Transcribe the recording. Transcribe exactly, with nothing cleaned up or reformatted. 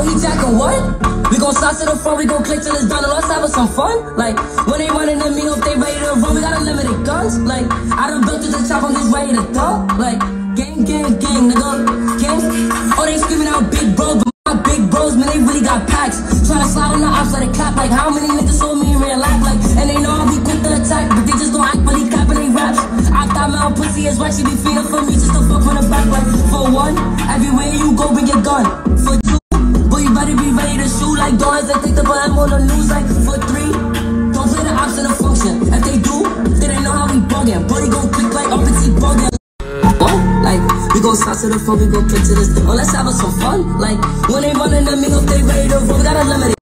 he jacking what? We gon' start to the front, we gon' click till it's done, and let's have some fun. Like, when they running to me, if they ready to run, we got unlimited guns. Like, I done built to the top, I'm just ready to thump. Like, gang, gang, gang, nigga, gang. Oh, they screaming out big bros, but my big bros, man, they really got packs. Tryna slide on the ops, let it clap. Like, how many niggas saw me in real life? Like, and they know I'll be quick to attack, but they just gon' act really clapping they raps. I thought my pussy is wet, she be feeding for me just to fuck from the back. Like, for one, everywhere you go, bring your gun. For two, boy, you better be ready to shoot. Like, don't hesitate to put them on the news. Like, for three, don't play the ops in the function. If they do, then they know how we buggin'. Body gon' click like up and see buggin'. Like, we gon' start to the front, we gon' click to this. Oh, let's have us some fun. Like, when they running to me, if they ready to run, we got a limit.